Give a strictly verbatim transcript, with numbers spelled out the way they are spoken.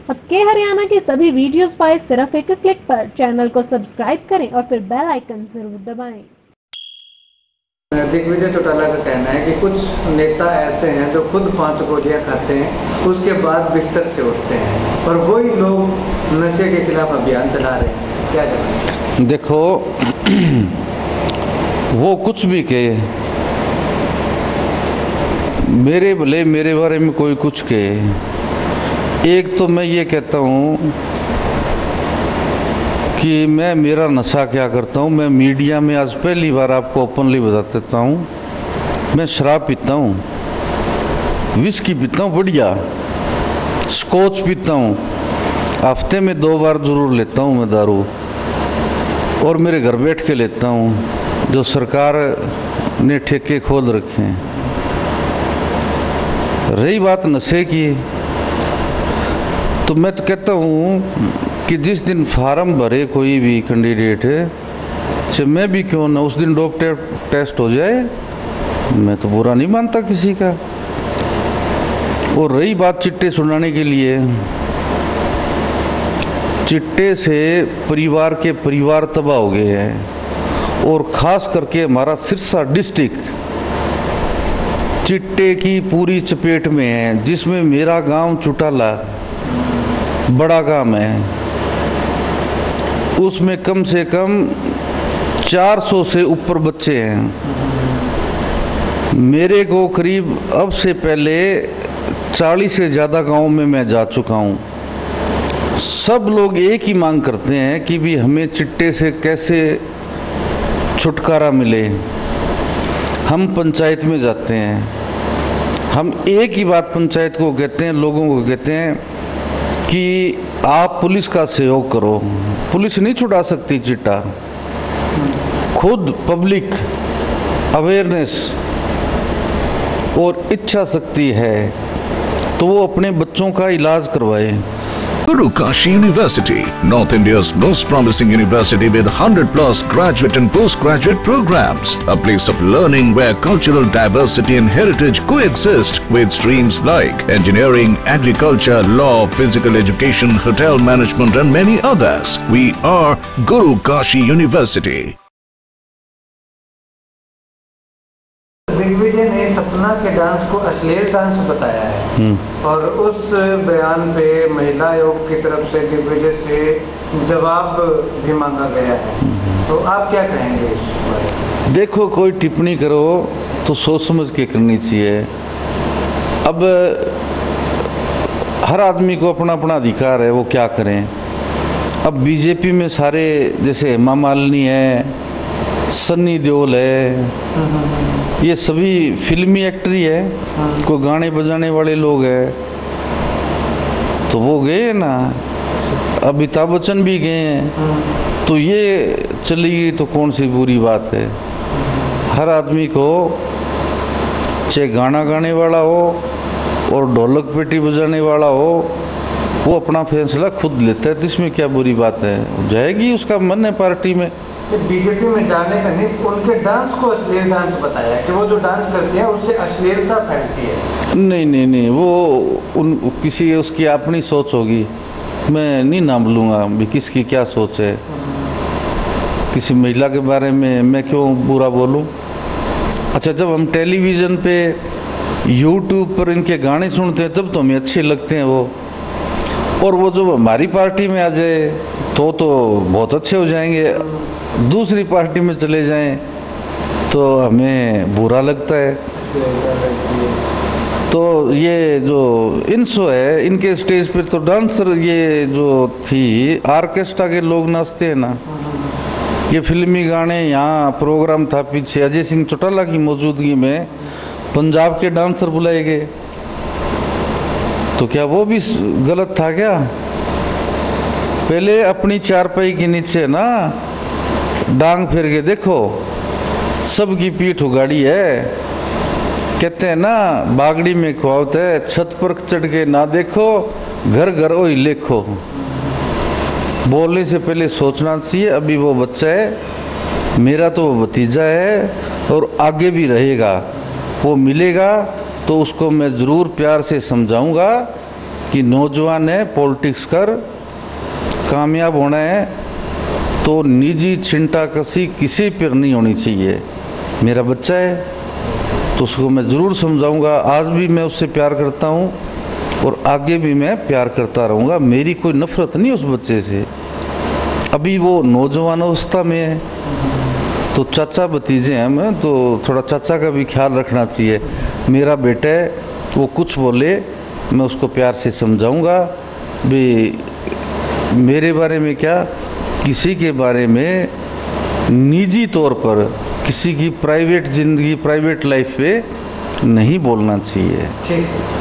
अब के हरियाणा के सभी वीडियोस पाए सिर्फ एक क्लिक पर। चैनल को सब्सक्राइब करें और फिर बेल आइकन जरूर दबाएं। दिग्विजय चौटाला का कहना है कि कुछ नेता ऐसे हैं जो खुद पांच गोलियां खाते हैं, उसके बाद बिस्तर से उठते हैं, और वही लोग नशे के खिलाफ अभियान चला रहे हैं। क्या करें? देखो, वो कुछ भी कहे, मेरे भले मेरे बारे में कोई कुछ कहे, एक तो मैं ये कहता हूँ कि मैं मेरा नशा क्या करता हूँ। मैं मीडिया में आज पहली बार आपको ओपनली बता देता हूँ, मैं शराब पीता हूँ, विस्की पीता हूँ, बढ़िया स्कॉच पीता हूँ, हफ्ते में दो बार ज़रूर लेता हूँ मैं दारू, और मेरे घर बैठ के लेता हूँ जो सरकार ने ठेके खोल रखे हैं। रही बात नशे की, तो मैं तो कहता हूँ कि जिस दिन फार्म भरे कोई भी कैंडिडेट है, चाहे मैं भी क्यों ना, उस दिन डोप टेस्ट हो जाए, मैं तो बुरा नहीं मानता किसी का। और रही बात चिट्टे सुनाने के लिए, चिट्टे से परिवार के परिवार तबाह हो गए हैं, और ख़ास करके हमारा सिरसा डिस्ट्रिक्ट चिट्टे की पूरी चपेट में है, जिसमें मेरा गांव चौटाला बड़ा गांव है। उसमें कम से कम चार सौ से ऊपर बच्चे हैं। मेरे को करीब अब से पहले चालीस से ज़्यादा गांव में मैं जा चुका हूं। सब लोग एक ही मांग करते हैं कि भी हमें चिट्टे से कैसे छुटकारा मिले। हम पंचायत में जाते हैं, हम एक ही बात पंचायत को कहते हैं, लोगों को कहते हैं कि आप पुलिस का सहयोग करो। पुलिस नहीं छुड़ा सकती चिट्टा, खुद पब्लिक अवेयरनेस और इच्छा शक्ति है तो वो अपने बच्चों का इलाज करवाए। Guru Kashi University, North India's most promising university with one hundred plus graduate and postgraduate programs. A place of learning where cultural diversity and heritage coexist with streams like engineering, agriculture, law, physical education, hotel management and many others. We are Guru Kashi University. Digvijay ने सपना के dance को अश्लील dance बताया है, और उस बयान पे महिला आयोग की तरफ से दिग्विजय से जवाब भी मांगा गया है, तो आप क्या कहेंगे इस बारे? देखो, कोई टिप्पणी करो तो सोच समझ के करनी चाहिए। अब हर आदमी को अपना अपना अधिकार है, वो क्या करें। अब बीजेपी में सारे, जैसे हेमा मालिनी है, सन्नी देओल है, ये सभी फिल्मी एक्टर ही है, कोई गाने बजाने वाले लोग हैं, तो वो गए ना। अमिताभ बच्चन भी गए हैं, तो ये चली गई तो कौन सी बुरी बात है। हर आदमी को, चाहे गाना गाने वाला हो और ढोलक पेटी बजाने वाला हो, वो अपना फैसला खुद लेता है, तो इसमें क्या बुरी बात है। जाएगी, उसका मन है पार्टी में। बीजेपी में जाने का नहीं, उनके डांस को अश्लील डांस बताया कि वो जो डांस करती है उससे अश्लीलता फैलती है। नहीं नहीं नहीं, वो उन किसी उसकी अपनी सोच होगी, मैं नहीं नाम लूँगा भी किसकी क्या सोच है। किसी महिला के बारे में मैं क्यों बुरा बोलूँ। अच्छा, जब हम टेलीविज़न पे यूट्यूब पर इनके गाने सुनते हैं तब तो हमें अच्छे लगते हैं वो, और वो जब हमारी पार्टी में आ जाए तो तो बहुत अच्छे हो जाएंगे, दूसरी पार्टी में चले जाएं तो हमें बुरा लगता है। तो ये जो इनसो है, इनके स्टेज पर तो डांसर, ये जो थी आर्केस्ट्रा के लोग नाचते हैं ना, ये फिल्मी गाने, यहाँ प्रोग्राम था पीछे अजय सिंह चौटाला की मौजूदगी में पंजाब के डांसर बुलाए गए, तो क्या वो भी गलत था क्या। पहले अपनी चारपाई के नीचे ना डांग फेर के देखो, सबकी पीठ उगाड़ी है। कहते हैं ना, बागड़ी में कहावत है, छत पर चढ़ के ना देखो, घर घर ओही लेखो। बोलने से पहले सोचना चाहिए। अभी वो बच्चा है, मेरा तो वो भतीजा है और आगे भी रहेगा। वो मिलेगा तो उसको मैं ज़रूर प्यार से समझाऊंगा कि नौजवान है पॉलिटिक्स कर कामयाब होना है तो निजी छिंटा कसी किसी पर नहीं होनी चाहिए। मेरा बच्चा है तो उसको मैं ज़रूर समझाऊंगा। आज भी मैं उससे प्यार करता हूँ और आगे भी मैं प्यार करता रहूँगा। मेरी कोई नफ़रत नहीं उस बच्चे से। अभी वो नौजवान अवस्था में है तो चाचा भतीजे हैं मैं तो थोड़ा चाचा का भी ख्याल रखना चाहिए। मेरा बेटा है वो कुछ बोले मैं उसको प्यार से समझाऊंगा भी मेरे बारे में क्या किसी के बारे में निजी तौर पर किसी की प्राइवेट ज़िंदगी प्राइवेट लाइफ पे नहीं बोलना चाहिए। ठीक है।